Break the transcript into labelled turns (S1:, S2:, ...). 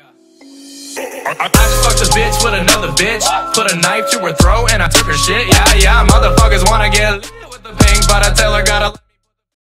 S1: I just fucked a bitch with another bitch, put a knife to her throat and I took her shit. Yeah, motherfuckers wanna get lit with the pink, but I tell her gotta